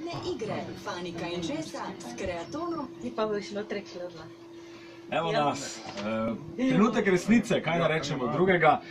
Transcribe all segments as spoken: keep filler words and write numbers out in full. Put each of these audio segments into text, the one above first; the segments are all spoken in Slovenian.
Kreativne igre, Fanika in Jessa s kreatonom. Ti pa boš notri hladla. Evo nas, trenutek resnice, kaj da rečemo drugega.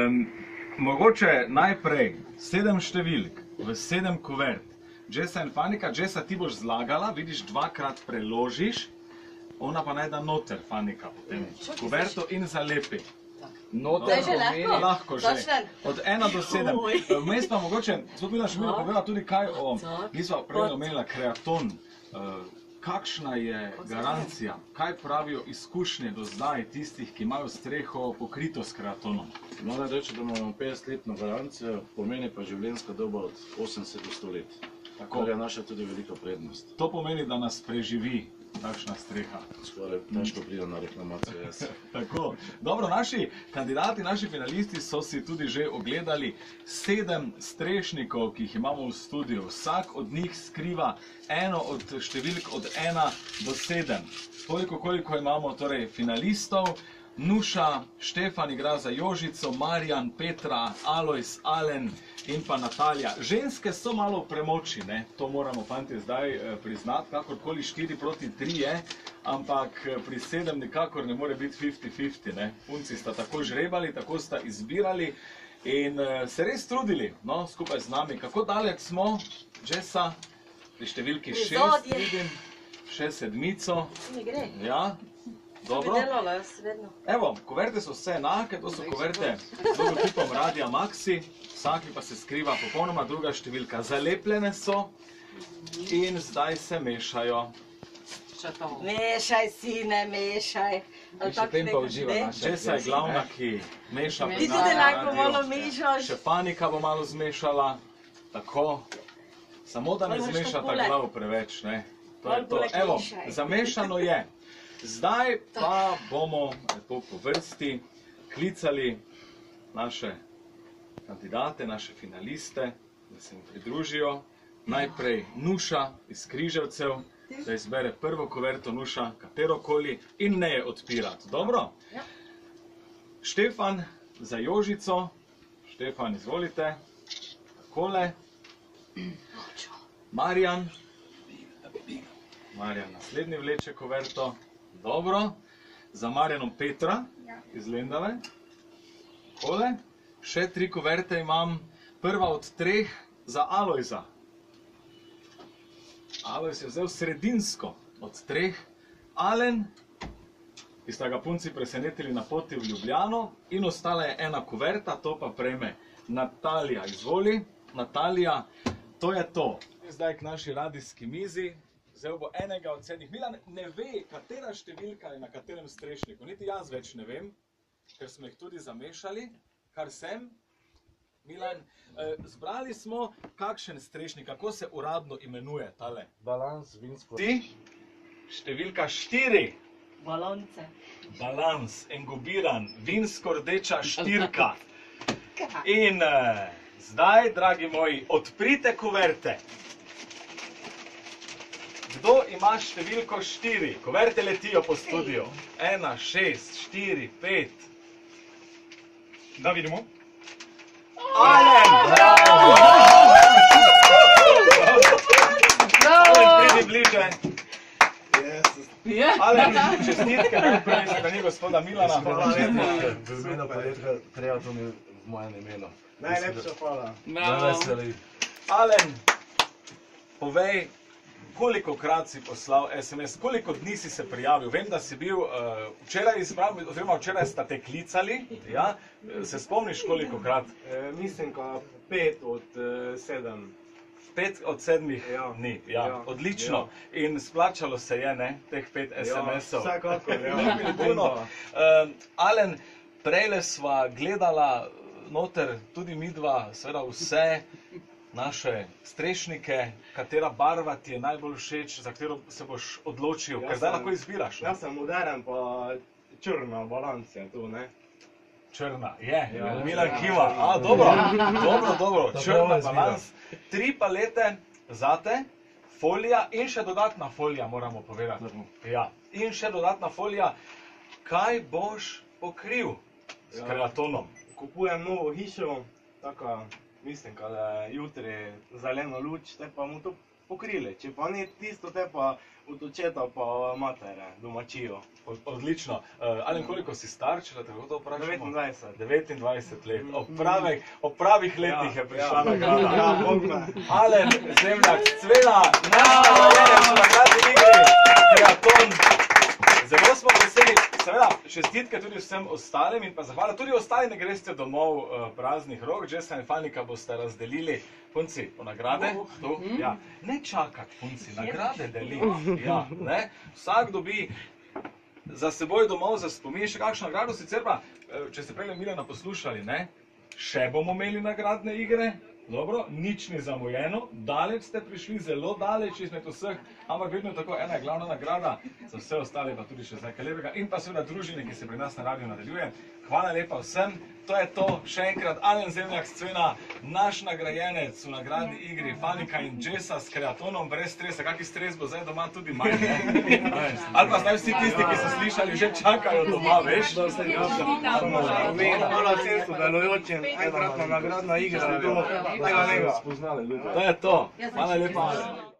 Mogoče najprej sedem številk v sedem kuvert. Jessa in Fanika, Jessa ti boš zlagala, vidiš, dvakrat preložiš, ona pa naj da noter, Fanika, potem kuverto in zalepi. Noter pomeni? Lahko že. Od ena do sedem. Vmes pa mogoče, gospod Milan še mi povedala tudi kaj o, mi smo prej omenila kreaton. Kakšna je garancija, kaj pravijo izkušnje do zdaj tistih, ki imajo streho pokrito s kreatonom? Moram reči, da imamo petdesetletno garancijo, pomeni pa življenjska doba od osemdeset do sto let. Kar je naša tudi velika prednost. To pomeni, da nas preživi takšna streha. Skoraj težko pride na reklamacijo, jaz. Tako. Dobro, naši kandidati, naši finalisti so si tudi že ogledali sedem strešnikov, ki jih imamo v studiu. Vsak od njih skriva eno od številk od ena do sedem. Toliko, koliko imamo torej finalistov. Nuša, Štefan igra za Jožico, Marjan, Petra, Alojz, Alen in pa Natalija. Ženske so malo v premoči, ne? To moramo fanti zdaj priznati, kakorkoli štiri proti tri je, ampak pri sedem nikakor ne more biti fifty fifty, ne? Punci sta tako žrebali, tako sta izbirali in se res trudili, no, skupaj z nami. Kako daleč smo, Jessa? Pri številki šest vidim, še sedmico. Ne gre. Ja. Dobro. Evo, kuverte so vse enake, to so kuverte z logotipom Radia Maxi, vsaki pa se skriva popolnoma druga številka. Zalepljene so in zdaj se mešajo. Mešaj, sine, mešaj. Še tem pa uživa naša. Jessa je glavna, ki meša. Ti tudi lahko malo mešaš. Še Fanika bo malo zmešala. Tako. Samo da ne zmešata glavo preveč, ne. To je to. Evo, zamešano je. Zdaj pa bomo lepo po vrsti klicali naše kandidate, naše finaliste, da se jim pridružijo. Najprej Nuša iz Križevcev, da izbere prvo kuverto. Nuša, katerokoli, in ne je odpirati. Dobro? Štefan za Jožico. Štefan, izvolite. Takole. Marjan. Marjan naslednji vleče kuverto. Dobro, za Marjanom Petra iz Lendave. Takole. Še tri kuverte imam. Prva od treh za Alojza. Alojz je vzel sredinsko od treh. Alen, ki sta ga punci presenetili na poti v Ljubljano. In ostala je ena kuverta, to pa prejme Natalija. Izvoli, Natalija, to je to. Zdaj k naši radijski mizi. Vzel bo enega od sedmih. Milan ne ve, katera številka je na katerem strešniku. Niti jaz več ne vem, ker smo jih tudi zamešali, kar sem. Milan, zbrali smo kakšen strešnik, kako se uradno imenuje tale? Balans, vinsko. Ti? Številka štiri. Balonce. Balans, engubiran, vinsko-rdeča štirka. In zdaj, dragi moji, odprite kuverte. Kdo ima številko štiri? Kuverte letijo po studiu. Ena, šest, štiri, pet. Da vidimo. Alen! Alen, pridi bliže. Alen, čestitke najprej s strani gospoda Milana. V imenu pa je kreaton v mojem imenu. Najlepša hvala. Alen, povej, koliko krat si poslal es em es, koliko dni si se prijavil? Vem, da si bil včeraj izbran, oziroma včeraj sta te klicali, ja? Se spomniš koliko krat? Mislim, ka pet od sedem. Pet od sedmih dni, ja, odlično. In splačalo se je, ne, teh pet es em esov. Ja, vsakako, ja. Alen, prejle sva gledala noter, tudi midva, seveda vse, naše strešnike, katera barva ti je najbolj všeč, za katero se boš odločil, ker zdaj lahko izbiraš. Jaz sem moderen, pa črna balans je tu, ne? Črna, je, Milan kima. A, dobro, dobro, dobro, črna balans. Tri palete zate, folija in še dodatna folija, moramo povedati. Ja, in še dodatna folija. Kaj boš pokril s kreatonom? Kupujem novo hišo, taka... Mislim, kada jutri zeleno luč, te pa mu to pokrili. Če pa ni tisto, te pa od očeta pa matere, domačijo. Odlično. Uh, Alen, koliko si star, če da te to vprašamo? devetindvajset. devetindvajset let. Ob pravih, ob pravih letih je prišla ja, nagrada. Ja, Bog me. Alen Zemljak, Cvela, naš nagrajenec v nagradni igri Kreaton. Zelo smo veseli, seveda čestitke tudi vsem ostalim in pa zahvala. Tudi ostali ne greste domov uh, praznih rok, Jessa in Fanika boste razdelili. Punci, po nagrade, tu, ja. Ne čakati, punci, nagrade deli. Ja, ne? Vsak dobi za seboj domov, za spomin še kakšno nagrado, sicer pa, če ste prej Milana poslušali, ne? Še bomo imeli nagradne igre. Dobro, nič ni zamujeno, daleč ste prišli, zelo daleč izmed vseh, ampak vedno je tako, ena je glavna nagrada, za vse ostale pa tudi še za nekaj lepega in pa seveda druženje, ki se pri nas na radiju nadaljuje. Hvala lepa vsem, to je to, še enkrat Alen Zemljak s Cvena, naš nagrajenec v nagradni igri Fanika in Jessa s Kreatonom, brez stresa, kaki stres bo zdaj doma tudi manj, ne? Ali pa zdaj vsi tisti, ki so slišali, že čakajo doma, veš? Mi, hvala vsem sodelujočim, enkratna nagradna igra, tega nega. To je to, hvala lepa.